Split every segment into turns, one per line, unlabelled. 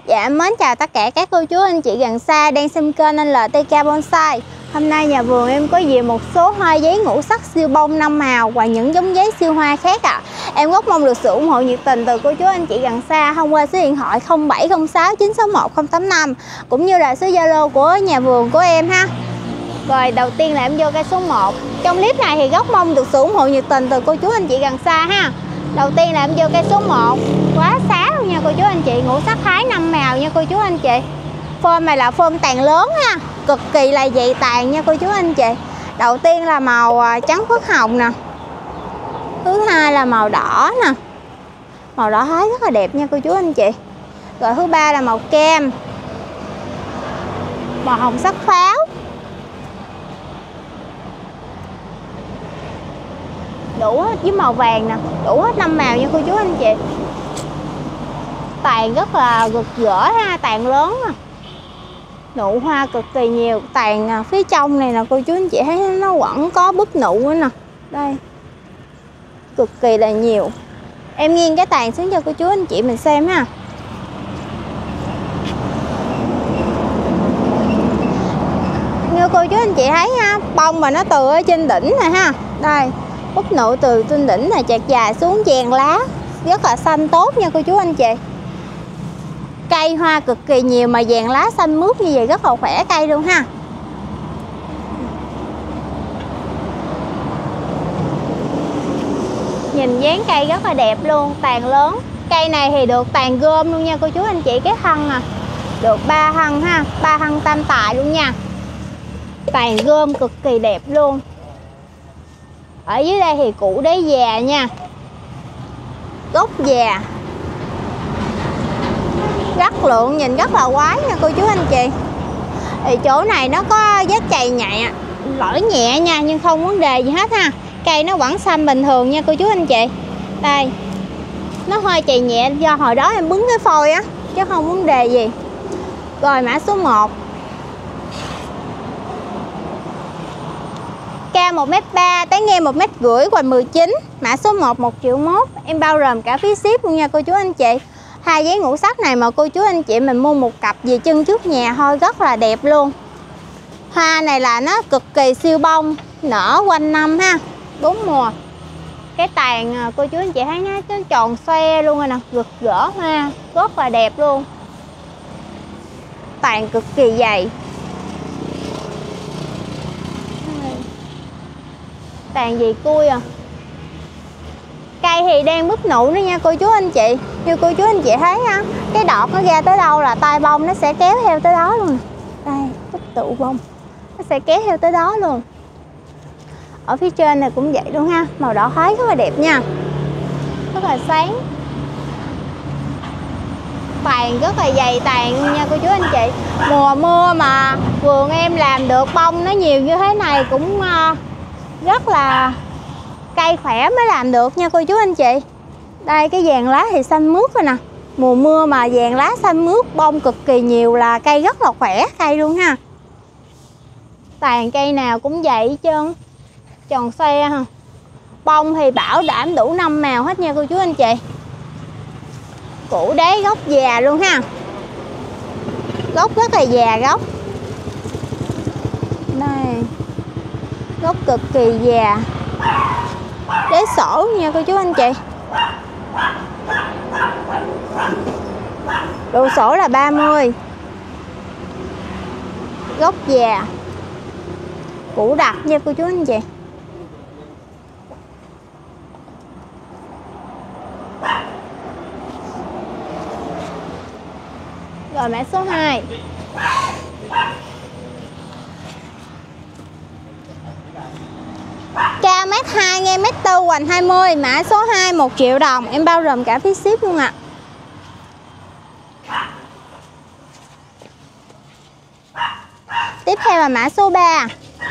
Dạ, mến chào tất cả các cô chú anh chị gần xa đang xem kênh LTK Bonsai. Hôm nay nhà vườn em có về một số hoa giấy ngũ sắc siêu bông 5 màu và những giống giấy siêu hoa khác ạ. Em rất mong được sự ủng hộ nhiệt tình từ cô chú anh chị gần xa thông qua số điện thoại 0706 961 085 cũng như là số Zalo của nhà vườn của em ha. Rồi đầu tiên là em vô cây số 1. Trong clip này thì rất mong được sự ủng hộ nhiệt tình từ cô chú anh chị gần xa ha. Đầu tiên là em vô cây số 1. Quá xá luôn nha cô chú anh chị, ngũ sắc Thái 5 màu nha cô chú anh chị. Phơm này là phơm tàn lớn ha, cực kỳ là dày tàn nha cô chú anh chị. Đầu tiên là màu trắng phớt hồng nè. Thứ hai là màu đỏ nè. Màu đỏ Thái rất là đẹp nha cô chú anh chị. Rồi thứ ba là màu kem. Màu hồng sắc pháo. Đủ hết với màu vàng nè, đủ hết 5 màu nha cô chú anh chị. Tàn rất là rực rỡ ha, tàn lớn nè. Nụ hoa cực kỳ nhiều, tàn phía trong này nè cô chú anh chị thấy nó vẫn có búp nụ nữa nè. Đây. Cực kỳ là nhiều. Em nghiêng cái tàn xuống cho cô chú anh chị mình xem ha. Như cô chú anh chị thấy ha, bông mà nó từ ở trên đỉnh này ha. Đây. Búp nụ từ trên đỉnh này chạc dài xuống, chèn lá rất là xanh tốt nha cô chú anh chị. Cây hoa cực kỳ nhiều mà dàn lá xanh mướt như vậy rất là khỏe cây luôn ha. Nhìn dáng cây rất là đẹp luôn, tàn lớn. Cây này thì được tàn gom luôn nha cô chú anh chị, cái thân à. Được 3 thân ha, 3 thân tam tài luôn nha. Tàn gom cực kỳ đẹp luôn. Ở dưới đây thì củ đế già nha. Gốc già. Rất lượng, nhìn rất là quái nha cô chú anh chị. Thì chỗ này nó có vết chày nhẹ, lỗi nhẹ nha, nhưng không vấn đề gì hết ha. Cây nó vẫn xanh bình thường nha cô chú anh chị. Đây. Nó hơi chày nhẹ do hồi đó em bứng cái phôi á, chứ không vấn đề gì. Rồi mã số 1. Cao 1m3, tán ngang 1m50, hoành 19. Mã số 1 1,1 triệu. Em bao gồm cả phí ship luôn nha cô chú anh chị. Hai giấy ngũ sắc này mà cô chú anh chị mình mua một cặp về chân trước nhà thôi rất là đẹp luôn. Hoa này là nó cực kỳ siêu bông, nở quanh năm ha, 4 mùa. Cái tàn cô chú anh chị thấy nó tròn xoe luôn rồi nè, rực rỡ hoa, rất là đẹp luôn. Tàn cực kỳ dày. Tàn gì cui à. Cây thì đang búp nụ nữa nha cô chú anh chị. Như cô chú anh chị thấy ha, cái đọt nó ra tới đâu là tay bông nó sẽ kéo theo tới đó luôn. Đây, búp tụ bông nó sẽ kéo theo tới đó luôn. Ở phía trên này cũng vậy luôn ha. Màu đỏ Thái rất là đẹp nha, rất là sáng. Tàn rất là dày tàn nha cô chú anh chị. Mùa mưa mà vườn em làm được bông nó nhiều như thế này cũng rất là cây khỏe mới làm được nha cô chú anh chị. Đây cái dàn lá thì xanh mướt rồi nè. Mùa mưa mà dàn lá xanh mướt, bông cực kỳ nhiều là cây rất là khỏe cây luôn ha. Tàn cây nào cũng vậy hết trơn, tròn xoe ha. Bông thì bảo đảm đủ 5 màu hết nha cô chú anh chị. Củ đế gốc già luôn ha. Gốc rất là già gốc. Đây. Gốc cực kỳ già. Đế sổ nha cô chú anh chị. Độ sổ là 30. Gốc già. Củ đặc nha cô chú anh chị. Rồi mã số 2. Cao 1m2, ngang 1m4, hoành 20. Mã số 2 1 triệu đồng. Em bao gồm cả phí ship luôn ạ. Tiếp theo là mã số 3.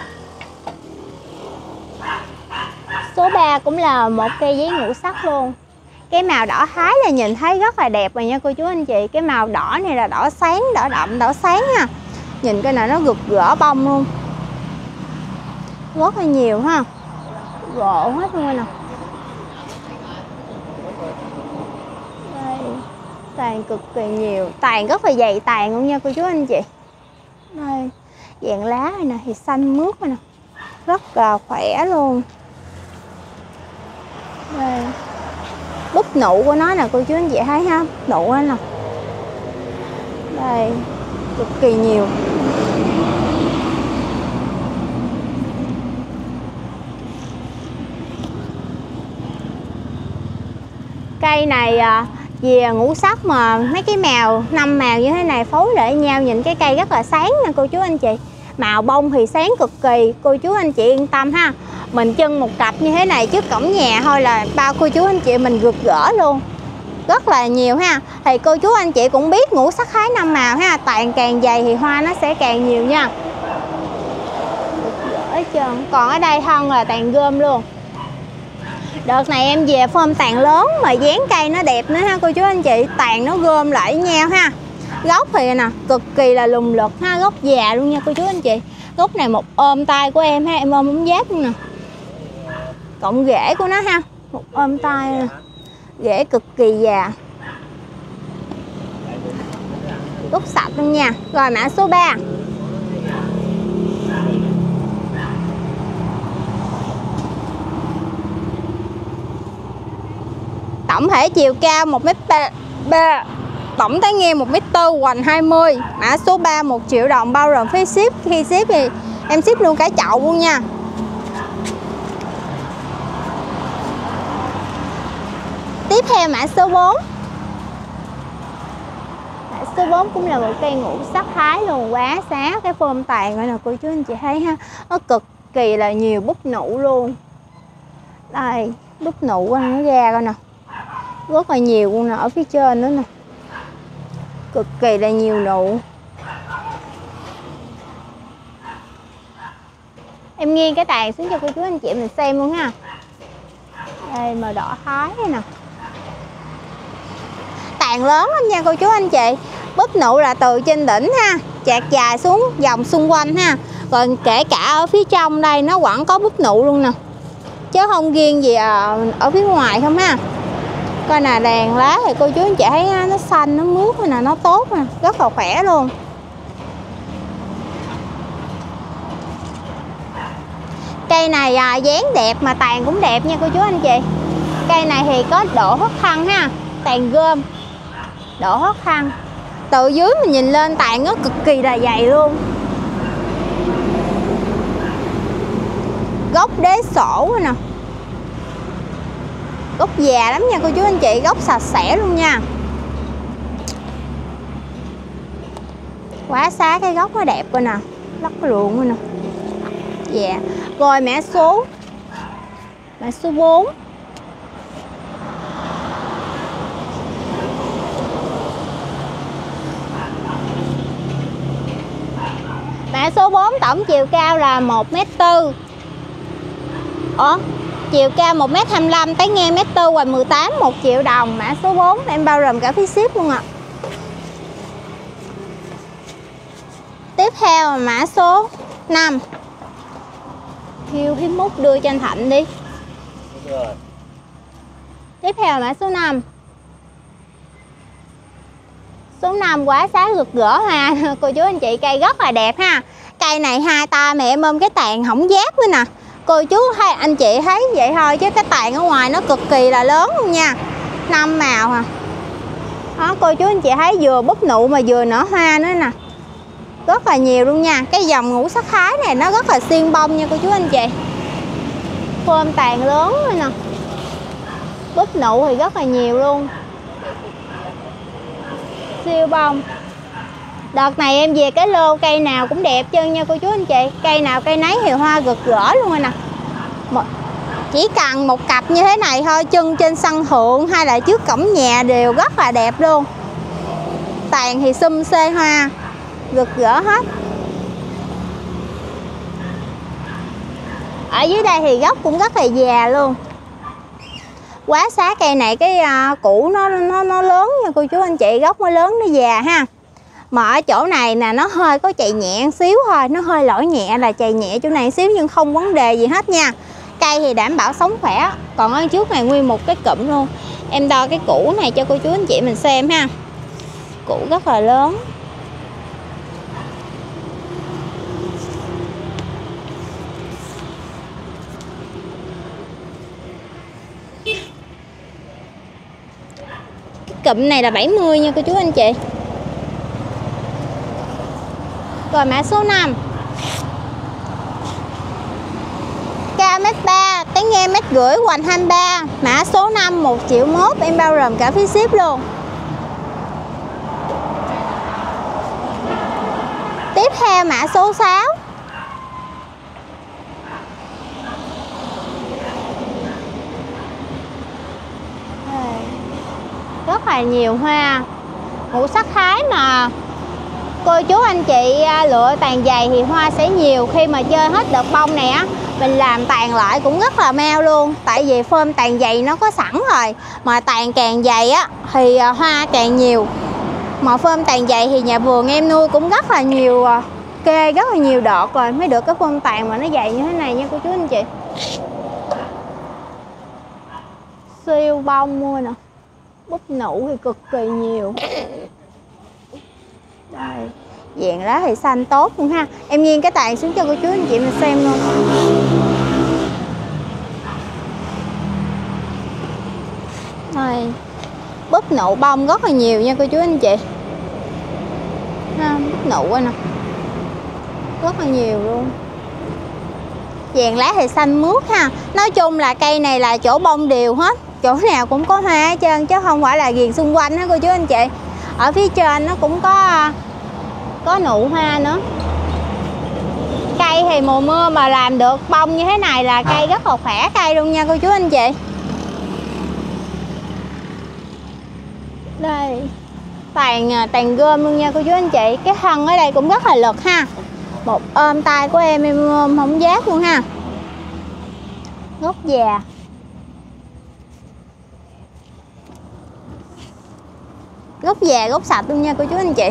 Số 3 cũng là một cây giấy ngũ sắc luôn. Cái màu đỏ Thái là nhìn thấy rất là đẹp rồi nha cô chú anh chị. Cái màu đỏ này là đỏ sáng, đỏ đậm, đỏ sáng nha. Nhìn cái này nó rực rỡ bông luôn. Rất là nhiều ha. Gỗ hết luôn nè. Đây. Tàn Đây cực kỳ nhiều, tàn rất là dày tàn luôn nha cô chú anh chị. Đây, dạng lá này nè thì xanh mướt này nè, rất là khỏe luôn. Đây, búp nụ của nó nè cô chú anh chị thấy ha, nụ đó nè. Đây, cực kỳ nhiều. Cây này về ngũ sắc mà mấy cái màu 5 màu như thế này phối lại nhau, nhìn cái cây rất là sáng nha cô chú anh chị. Màu bông thì sáng cực kỳ, cô chú anh chị yên tâm ha. Mình trưng một cặp như thế này trước cổng nhà thôi là bao cô chú anh chị mình rực rỡ luôn, rất là nhiều ha. Thì cô chú anh chị cũng biết ngũ sắc hái 5 màu ha, tàn càng dày thì hoa nó sẽ càng nhiều nha. Rực rỡ hết trơn. Còn ở đây thân là tàn gom luôn. Đợt này em về phơm tàn lớn mà dáng cây nó đẹp nữa ha cô chú anh chị, tàn nó gom lại với nhau ha. Gốc thì nè cực kỳ là lùng lực ha, gốc già luôn nha cô chú anh chị. Gốc này một ôm tay của em ha, em ôm ống giáp luôn nè. Cộng rễ của nó ha, một ôm tay nè, rễ cực kỳ già, gốc sạch luôn nha. Rồi mã số 3. Tổng thể chiều cao 1m3, tổng tán ngang 1m4, hoành 20. Mã số 3 1 triệu đồng bao gồm phí ship. Khi ship thì em ship luôn cả chậu luôn nha. Tiếp theo mã số 4. Mã số 4 cũng là một cây ngũ sắc hái luôn, quá xá. Cái phơm tàn này nè cô chú anh chị thấy ha, nó cực kỳ là nhiều búp nụ luôn. Đây, búp nụ nó ra coi nè, rất là nhiều luôn nè, ở phía trên nữa nè, cực kỳ là nhiều nụ. Em nghiêng cái tàn xuống cho cô chú anh chị mình xem luôn ha. Đây màu đỏ thái này nè, tàn lớn lắm nha cô chú anh chị. Búp nụ là từ trên đỉnh ha, chạc dài xuống vòng xung quanh ha. Còn kể cả ở phía trong đây nó vẫn có búp nụ luôn nè, chứ không riêng gì ở phía ngoài không ha. Coi nè, đàn lá thì cô chú anh chị thấy nó xanh, nó mướt nè, nó tốt nè, rất là khỏe luôn. Cây này dáng đẹp mà tàn cũng đẹp nha cô chú anh chị. Cây này thì có độ hất thân ha, tàn gom, độ hất thân. Từ dưới mình nhìn lên tàn nó cực kỳ là dày luôn. Gốc đế sổ nè, gốc già lắm nha cô chú anh chị, gốc sạch sẽ luôn nha. Quá xá, cái gốc nó đẹp coi nè, lắc luộn coi nè. Dạ. Rồi mã số 4. Mã số 4 tổng chiều cao là 1m4. Chiều cao 1m25, tán ngang 1m4, hoành 18, 1 triệu đồng. Mã số 4 em bao gồm cả phí ship luôn ạ. Tiếp theo là mã số 5. Hiếu hiếm mút đưa cho anh Thạnh đi. Tiếp theo là mã số 5. Số 5 quá xá rực rỡ ha cô chú anh chị, cây rất là đẹp ha. Cây này hai ta mẹ em ôm cái tàn hỏng giáp nữa nè. Cô chú hay anh chị thấy vậy thôi chứ cái tàn ở ngoài nó cực kỳ là lớn luôn nha. 5 màu hả. Đó, cô chú anh chị thấy vừa búp nụ mà vừa nở hoa nữa nè, rất là nhiều luôn nha. Cái dòng ngũ sắc hái này nó rất là xuyên bông nha cô chú anh chị, phơm tàn lớn nữa nè, búp nụ thì rất là nhiều luôn, siêu bông. Đợt này em về cái lô cây nào cũng đẹp chân nha cô chú anh chị, cây nào cây nấy thì hoa rực rỡ luôn rồi nè. Chỉ cần một cặp như thế này thôi, chân trên sân thượng hay là trước cổng nhà đều rất là đẹp luôn. Tàn thì xum xê hoa, rực rỡ hết. Ở dưới đây thì gốc cũng rất là già luôn. Quá xá, cây này cái củ nó lớn nha cô chú anh chị, gốc nó lớn nó già ha. Mà ở chỗ này nè nó hơi có chày nhẹ xíu thôi, nó hơi lỗi nhẹ là chày nhẹ chỗ này xíu nhưng không vấn đề gì hết nha. Cây thì đảm bảo sống khỏe. Còn ở trước này nguyên một cái cụm luôn. Em đo cái củ này cho cô chú anh chị mình xem ha. củ rất là lớn. Cụm này là 70 nha cô chú anh chị. Rồi mã số 5. Cao 1m3, tán nghe 1m50, hoành 23. Mã số 5 1,1 triệu, em bao gồm cả phí ship luôn. Tiếp theo mã số 6. Rất là nhiều hoa ngũ sắc thái mà cô chú anh chị lựa tàn dày thì hoa sẽ nhiều. Khi mà chơi hết đợt bông này á, mình làm tàn lại cũng rất là mau luôn. Tại vì phơm tàn dày nó có sẵn rồi, mà tàn càng dày á thì hoa càng nhiều. Mà phơm tàn dày thì nhà vườn em nuôi cũng rất là nhiều kê, rất là nhiều đợt rồi mới được cái phơm tàn mà nó dày như thế này nha cô chú anh chị. Siêu bông mua nè, búp nụ thì cực kỳ nhiều. Đây, dạng lá thì xanh tốt luôn ha. Em nghiêng cái tàn xuống cho cô chú anh chị mình xem luôn. Đây, búp nụ bông rất là nhiều nha cô chú anh chị. Búp nụ nè, rất là nhiều luôn. Vàng lá thì xanh mướt ha. Nói chung là cây này là chỗ bông đều hết, chỗ nào cũng có hoa hết trơn, chứ không phải là viền xung quanh ha cô chú anh chị. Ở phía trên nó cũng có nụ hoa nữa. Cây thì mùa mưa mà làm được bông như thế này là cây rất là khỏe cây luôn nha cô chú anh chị. Đây, tàn gom luôn nha cô chú anh chị. Cái thân ở đây cũng rất là lực ha. Một ôm tay của em ôm không giác luôn ha. Gốc già. Gốc già, gốc sạch luôn nha cô chú anh chị.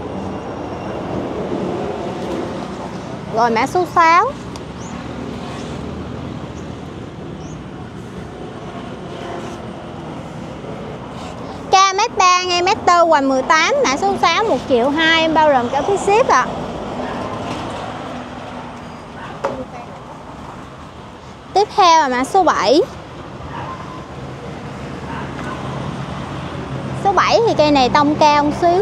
Rồi mã số 6. Ca 1m3, ngay 1m4, hoành 18. Mã số 6 1,2 triệu, em bao gồm cả phí ship ạ. Tiếp theo là mã số 7. Số 7 thì cây này tông cao một xíu.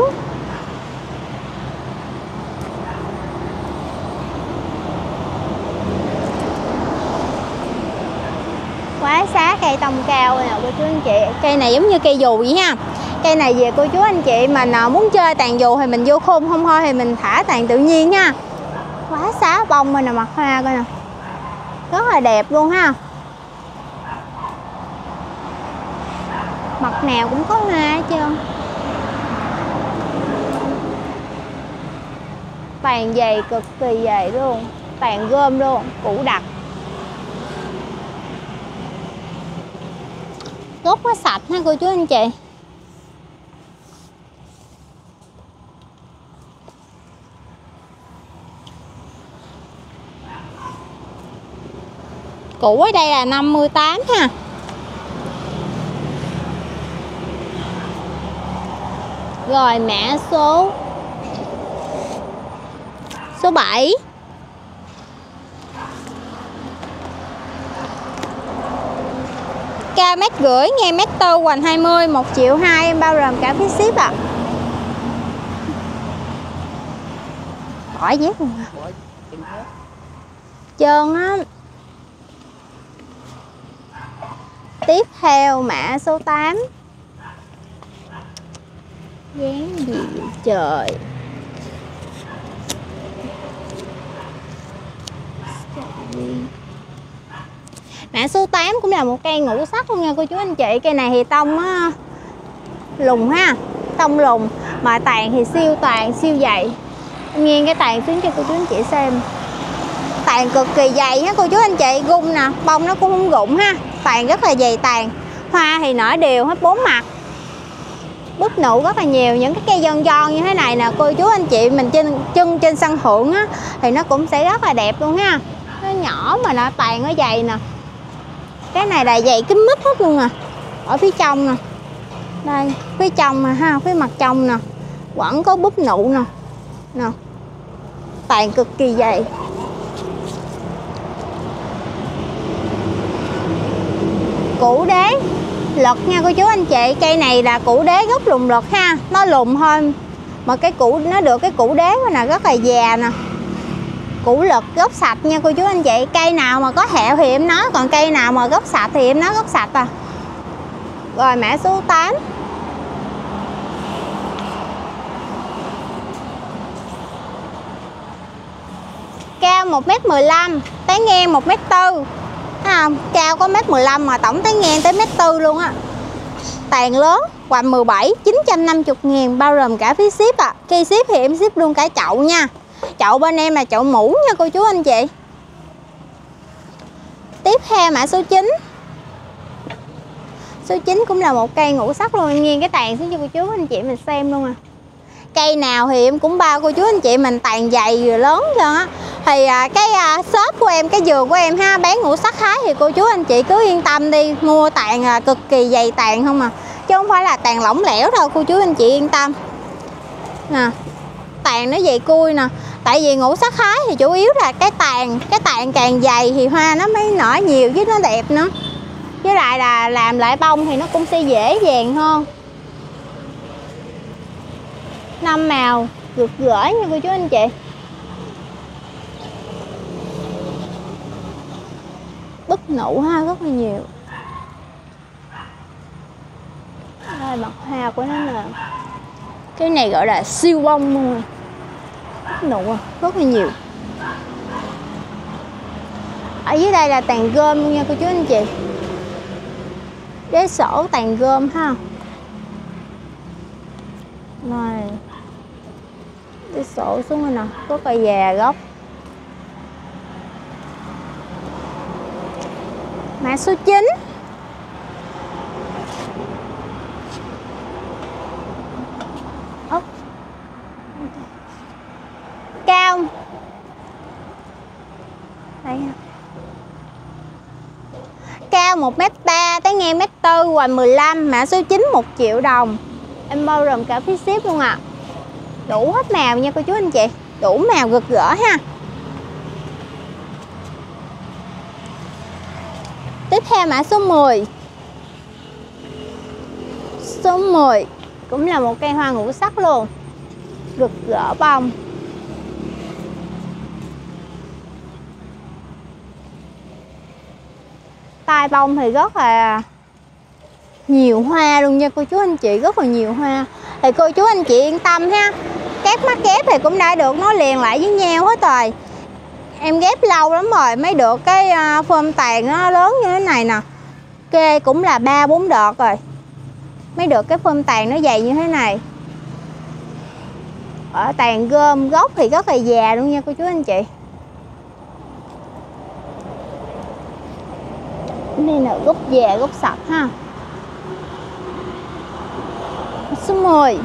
Quá xá cây tông cao nè cô chú anh chị. Cây này giống như cây dù vậy ha. Cây này về cô chú anh chị mình muốn chơi tàn dù thì mình vô khung, không thôi thì mình thả tàn tự nhiên ha. Quá xá bông rồi nè, mặt hoa coi nè, rất là đẹp luôn ha. Mặt nào cũng có hoa hết trơn. Tàn dày, cực kỳ dày luôn. Tàn gom luôn, củ đặc. Gốc nó sạch ha cô chú anh chị. Củ ở đây là 58 ha. Rồi mã số 7. Cao 1,5m, ngang 1m4, hoành 20, 1,2 triệu, em bao gồm cả phí ship ạ. Bỏ dép luôn hả? Trơn á. Tiếp theo mã số 8. Dáng gì vậy trời. Mã số 8 cũng là một cây ngũ sắc luôn nha cô chú anh chị. Cây này thì tông lùng ha, tông lùng mà tàn thì siêu tàn, siêu dày. Em nghiêng cái tàn xuống cho cô chú anh chị xem. Tàn cực kỳ dày ha cô chú anh chị. Gung nè, bông nó cũng không rụng ha. Tàn rất là dày tàn. Hoa thì nở đều hết 4 mặt. Búp nụ rất là nhiều. Những cái cây giòn giòn như thế này nè cô chú anh chị mình chân trên sân thượng á thì nó cũng sẽ rất là đẹp luôn ha. Nó nhỏ mà nó tàn nó dày nè. Cái này là dày kín mít hết luôn nè. Ở phía trong nè. Đây, phía trong nè ha, phía mặt trong nè. Vẫn có búp nụ nè. Nè. Tàn cực kỳ dày. Củ đế lật nha cô chú anh chị. Cây này là củ đế gốc lùng lật ha. Nó lùng hơn. Mà cái củ nó được cái củ đế nè rất là già nè. Củ lật gốc sạch nha cô chú anh chị. Cây nào mà có hẹo thì em nói, còn cây nào mà gốc sạch thì em nói gốc sạch à. Rồi mã số 8. Cao 1m15, tán ngang 1m4. Thấy không? Cao có 1m15 mà tổng tán ngang tới 1m4 luôn á. Tàn lớn, hoành 17, 950.000 bao gồm cả phí ship à. Khi ship thì em ship luôn cả chậu nha. Chậu bên em là chậu mũ nha cô chú anh chị. Tiếp theo mã số 9. Số 9 cũng là một cây ngũ sắc luôn. Em nghiêng cái tàn xuống cho cô chú anh chị mình xem luôn à. Cây nào thì em cũng bao cô chú anh chị mình tàn dày vừa lớn cho á. Thì cái shop của em, cái vườn của em ha, bán ngũ sắc hái thì cô chú anh chị cứ yên tâm đi. Mua tàn cực kỳ dày tàn không à. Chứ không phải là tàn lỏng lẻo đâu, cô chú anh chị yên tâm. Nè, tàn nó dày cui nè. Tại vì ngũ sắc hái thì chủ yếu là cái tàn càng dày thì hoa nó mới nở nhiều chứ nó đẹp nữa. Với lại là làm lại bông thì nó cũng sẽ dễ dàng hơn. 5 màu rực rỡ nha cô chú anh chị. Búp nụ ha rất là nhiều. Đây mặt hoa của nó nè. Cái này gọi là siêu bông luôn. Búp nụ rất là nhiều. Ở dưới đây là tàn gom luôn nha cô chú anh chị. Đế sổ tàn gom ha. Rồi. Đế sổ xuống rồi nè, rất là già gốc. Mã số 9. Cao. Đây. Cao 1m3, tán ngang 1m4, hoành 15, mã số 9 1 triệu đồng. Em bao gồm cả phí ship luôn ạ. Đủ hết màu nha cô chú anh chị. Đủ màu rực rỡ ha. Tiếp theo mã số 10. Số 10 cũng là một cây hoa ngũ sắc luôn. Rực rỡ bông. Tai bông thì rất là nhiều hoa luôn nha cô chú anh chị, rất là nhiều hoa. Thì cô chú anh chị yên tâm ha. Các mắt ghép thì cũng đã được nối liền lại với nhau hết rồi. Em ghép lâu lắm rồi mới được cái phơm tàn nó lớn như thế này nè. Kê cũng là 3-4 đợt rồi mới được cái phơm tàn nó dày như thế này. Ở tàn gom gốc thì rất là già luôn nha cô chú anh chị. Đây là gốc già, gốc sạch ha. Số 10.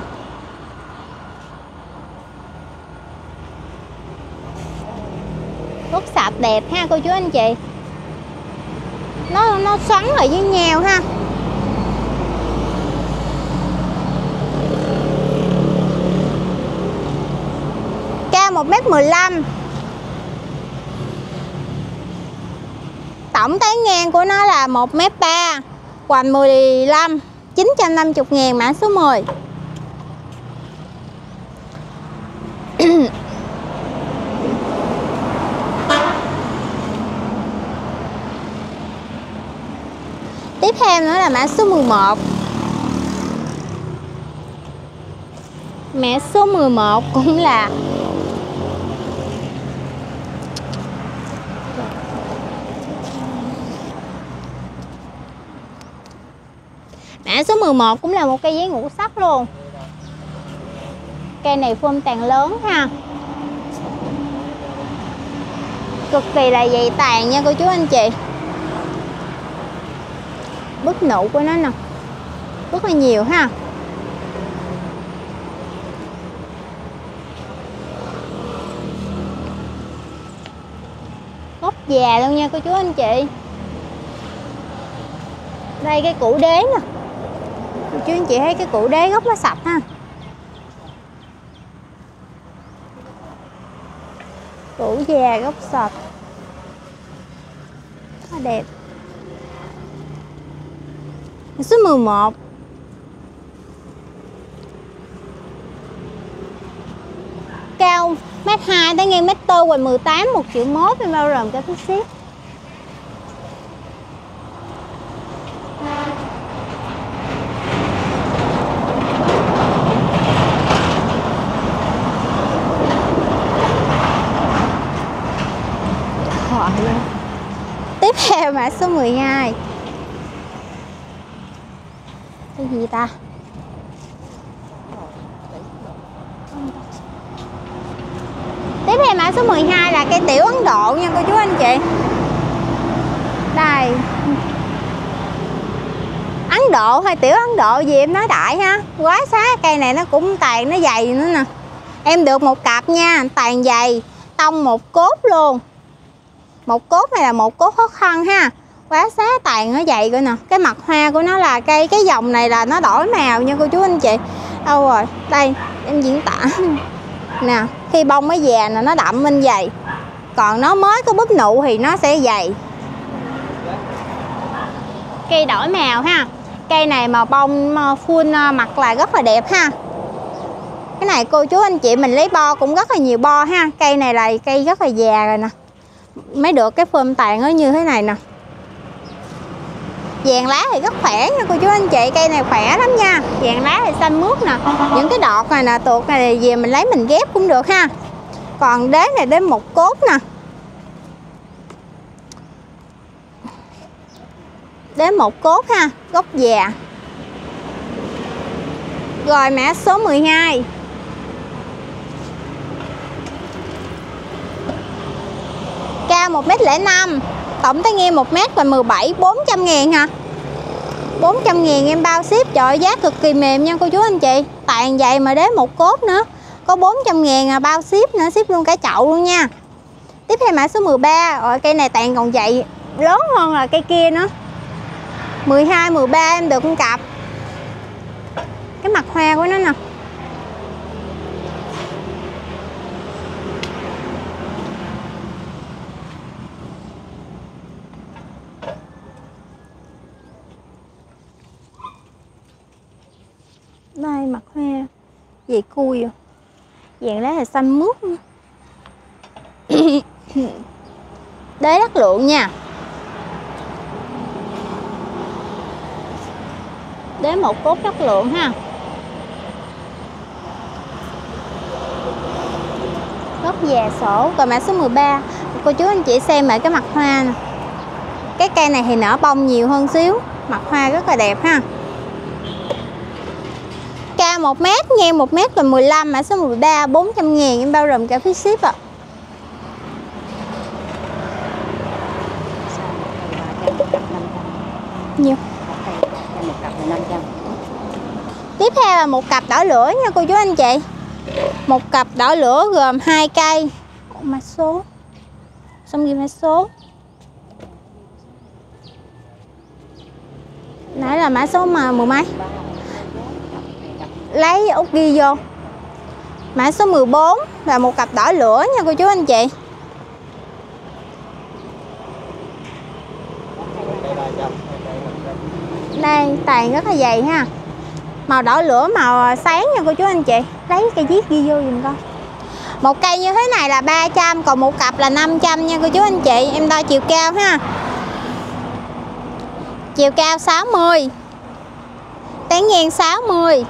Gốc sạch đẹp ha cô chú anh chị. Nó xoắn lại với nhau ha. Cao 1m15. Tổng tán ngang của nó là 1m3, hoành 15, 950.000 mã số 10. Tiếp theo nữa là mã số 11. Mã số 11 cũng là mã số 11 cũng là một cây giấy ngũ sắc luôn. Cây này phơm tàn lớn ha. Cực kỳ là dày tàn nha cô chú anh chị. Búp nụ của nó nè rất là nhiều ha. Gốc già luôn nha cô chú anh chị. Đây cái củ đế nè. Cô chú anh chị thấy cái củ đế gốc nó sạch ha. Củ già gốc sạch, nó đẹp. Số 11. Cao 1m2 tới ngang 1m4, hoài 18, 1.1 triệu, em bao gồm cả phí ship. Tiếp theo mã số 12. Cái gì ta? Tiếp theo mã số 12 là cây tiểu Ấn Độ nha cô chú anh chị. Đây. Ấn Độ hay tiểu Ấn Độ gì em nói đại ha. Quá xá, cây này nó cũng tàn, nó dày nữa nè. Em được một cặp nha, tàn dày, tông một cốt luôn. Một cốt này là một cốt khó khăn ha. Quá xá, tàn nó dày coi nè. Cái mặt hoa của nó là cây, cái dòng này là nó đổi màu nha cô chú anh chị. Đâu rồi? Đây, em diễn tả nè, khi bông mới già là nó đậm bên dày, còn nó mới có búp nụ thì nó sẽ dày. Cây đổi màu ha. Cây này mà bông full mặt là rất là đẹp ha. Cái này cô chú anh chị mình lấy bo cũng rất là nhiều bo ha. Cây này là cây rất là già rồi nè, mới được cái phơm tàn nó như thế này nè. Vàng lá thì rất khỏe nha cô chú anh chị, cây này khỏe lắm nha. Vàng lá thì xanh mướt nè, những cái đọt này nè, tuột này về mình lấy mình ghép cũng được ha. Còn đế này đến một cốt nè, đến một cốt ha, gốc già. Rồi mã số 12. Cao 1m05, tổng tới nghe 1m và 17, 400.000 hả? 400.000 em bao ship. Trời ơi, giá cực kỳ mềm nha cô chú anh chị. Tàn dày mà đế một cốt nữa, có 400.000 bao ship nữa, ship luôn cả chậu luôn nha. Tiếp theo mã số 13. Rồi cây này tàn còn dày, lớn hơn là cây kia nữa. 12, 13 em được một cặp. Cái mặt hoa của nó nè. Đây mặt hoa về cui rồi. Vàng lá là xanh mướt. Đế đất lượng nha. Đế một cốt đất lượng ha. Gốc già sổ. Còn mã số 13. Cô chú anh chị xem lại cái mặt hoa nè. Cái cây này thì nở bông nhiều hơn xíu. Mặt hoa rất là đẹp ha. Cao 1m, ngang 1m và 15, mã số 13, 400.000 em bao gồm cả phí ship ạ. Nhiều. Tiếp theo là một cặp đỏ lửa nha cô chú anh chị. Một cặp đỏ lửa gồm 2 cây. Mã số. Xong ghi mã số. Nãy là mã số mà 10 mấy. Lấy út ghi vô. Mã số 14 là một cặp đỏ lửa nha cô chú anh chị. Đây tàn rất là dày ha. Màu đỏ lửa, màu sáng nha cô chú anh chị. Lấy cây viết ghi vô dùm con. Một cây như thế này là 300, còn một cặp là 500 nha cô chú anh chị. Em đo chiều cao ha. Chiều cao 60, tán ngang 60.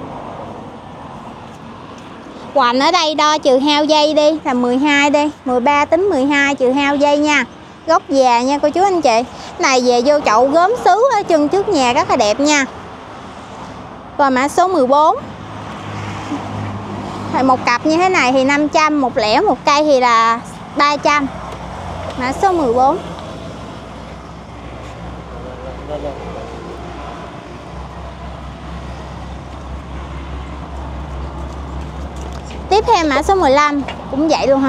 Hoành ở đây đo trừ hao dây đi là 12 đi, 13 tính 12 trừ hao dây nha. Gốc già nha cô chú anh chị. Này về vô chậu gốm sứ ở chân trước nhà rất là đẹp nha. Và mã số 14. Một cặp như thế này thì 500, một lẻ một cây thì là 300. Mã số 14. Tiếp theo mã số 15 cũng vậy luôn ha.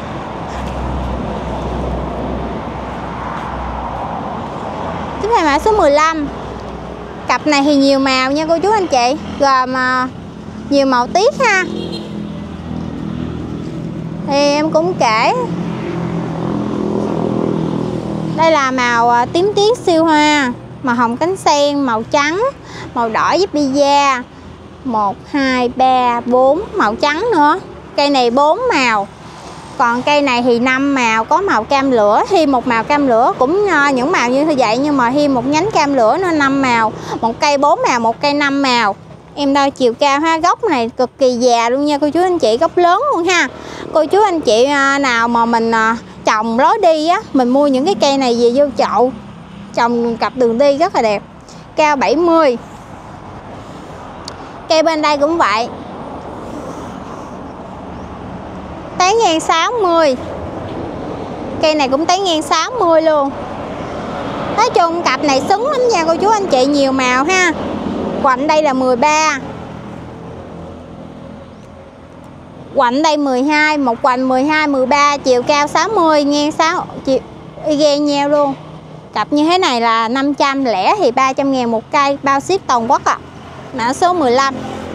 Tiếp theo mã số 15. Cặp này thì nhiều màu nha cô chú anh chị, gồm nhiều màu tiết ha. thì em cũng kể. Đây là màu tím tuyết siêu hoa, màu hồng cánh sen, màu trắng, màu đỏ giúp pizza. 1, 2, 3, 4 màu trắng nữa. Cây này 4 màu. Còn cây này thì 5 màu, có màu cam lửa, thêm một màu cam lửa, cũng những màu như vậy nhưng mà thêm một nhánh cam lửa nó 5 màu. Một cây 4 màu, một cây 5 màu. Em đo chiều cao ha, gốc này cực kỳ già luôn nha cô chú anh chị, gốc lớn luôn ha. Cô chú anh chị nào mà mình trồng lối đi á, mình mua những cái cây này về vô chậu trồng cặp đường đi rất là đẹp. Cao 70. Cây bên đây cũng vậy, tán ngang 60. Cây này cũng tán ngang 60 luôn. Nói chung cặp này xứng lắm nha cô chú anh chị, nhiều màu ha. Quạnh đây là 13, quạnh đây 12, một quạnh 12, 13, chiều cao 60, ngang 6, chiều y gan nhau luôn. Cặp như thế này là 500, lẻ thì 300.000 một cây, bao ship toàn quốc ạ. Mã số 15.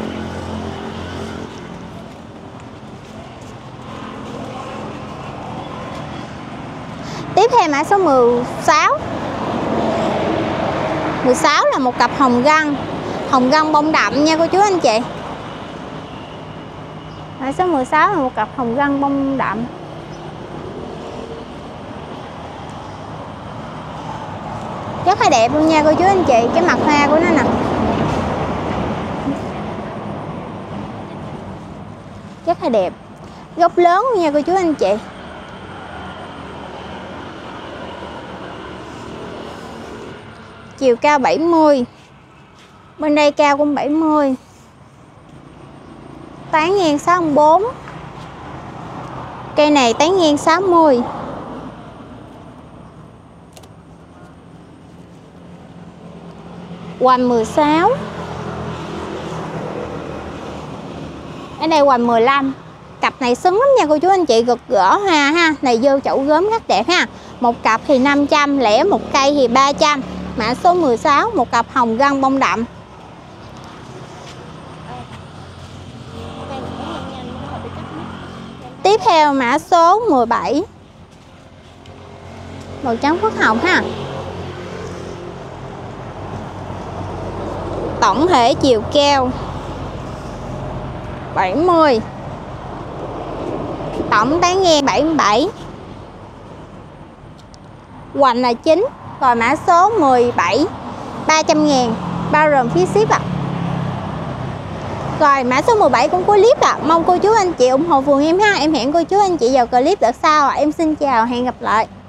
Tiếp theo mã số 16. 16 là một cặp hồng găng bông đậm nha cô chú anh chị. Mã số 16 là một cặp hồng găng bông đậm. Rất là đẹp luôn nha cô chú anh chị, cái mặt hoa của nó nè. Rất là đẹp. Gốc lớn luôn nha cô chú anh chị. Chiều cao 70. Bên đây cao cũng 70. Tán ngang 64. Cây này tán ngang 60. Hoành 16. Ở đây hoành 15. Cặp này xứng lắm nha cô chú anh chị, gật gỡ hoa ha. Này vô chậu gốm rất đẹp ha. Một cặp thì 500, lẻ một cây thì 300. Mã số 16, một cặp hồng găng bông đậm. Tiếp theo mã số 17. Màu trắng phất hồng ha. Tổng thể chiều cao 70. Tổng tán ngang 77. Hoành là 9. Rồi mã số 17, 300.000 bao gồm phí ship ạ. Rồi mã số 17 cũng có clip ạ. Mong cô chú anh chị ủng hộ vườn em ha. Em hẹn cô chú anh chị vào clip đợt sau ạ. Em xin chào, hẹn gặp lại.